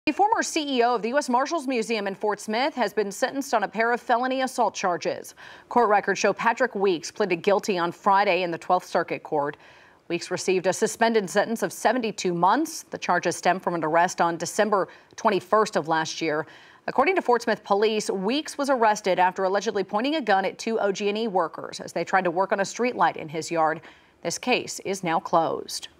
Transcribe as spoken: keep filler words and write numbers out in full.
The former C E O of the U S Marshals Museum in Fort Smith has been sentenced on a pair of felony assault charges. Court records show Patrick Weeks pleaded guilty on Friday in the twelfth Circuit Court. Weeks received a suspended sentence of seventy-two months. The charges stem from an arrest on December twenty-first of last year. According to Fort Smith police, Weeks was arrested after allegedly pointing a gun at two O G and E workers as they tried to work on a street light in his yard. This case is now closed.